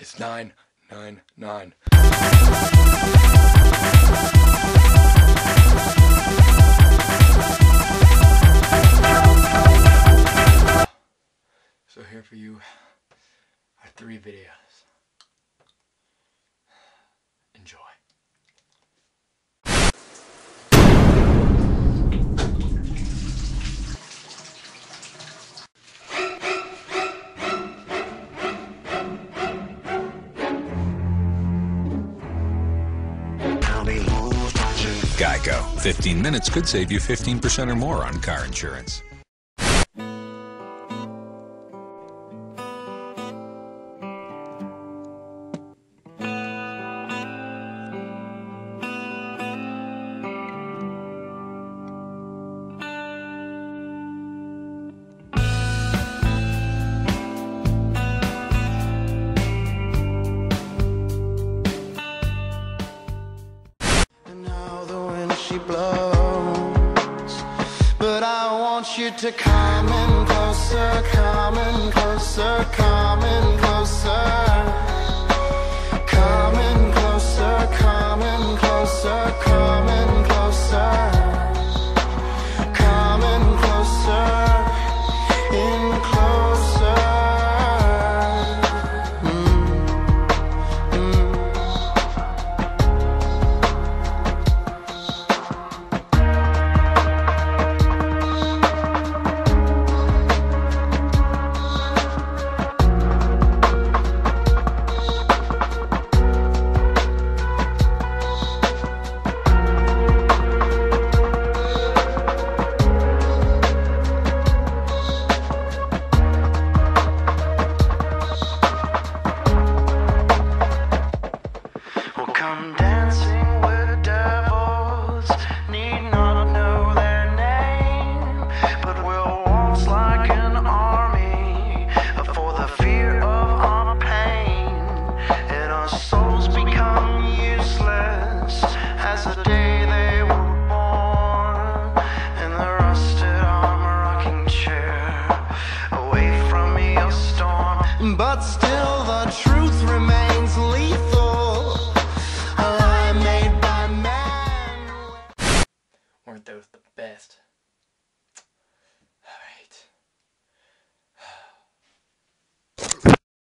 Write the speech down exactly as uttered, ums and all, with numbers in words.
It's nine nine nine. So here for you are three videos. Enjoy. Geico. fifteen minutes could save you fifteen percent or more on car insurance. She blows, but I want you to come in closer, come in closer, come